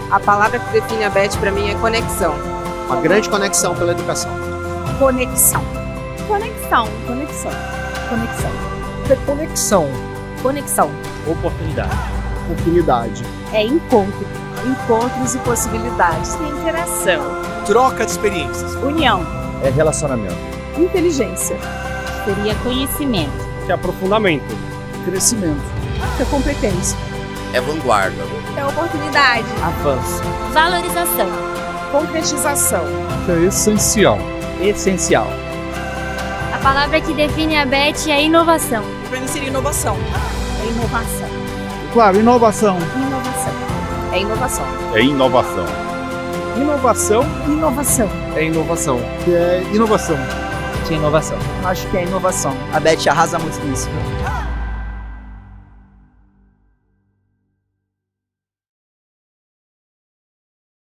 A palavra que define a Beth para mim é conexão. Uma grande conexão pela educação. Conexão. Conexão. Conexão. Conexão. Conexão. Conexão. Oportunidade. Oportunidade. É encontro. Encontros e possibilidades. Interação. Troca de experiências. União. É relacionamento. Inteligência. Seria conhecimento. Que é aprofundamento. Crescimento. É competência. É vanguarda. É oportunidade. Avanço. Valorização. Concretização. É essencial. Essencial. A palavra que define a Beth é inovação. Para mim seria inovação. É inovação. Claro, inovação. Inovação. É inovação. É inovação. Inovação. Inovação. É inovação. É inovação. Que inovação. Acho que é inovação. A Beth arrasa muito nisso.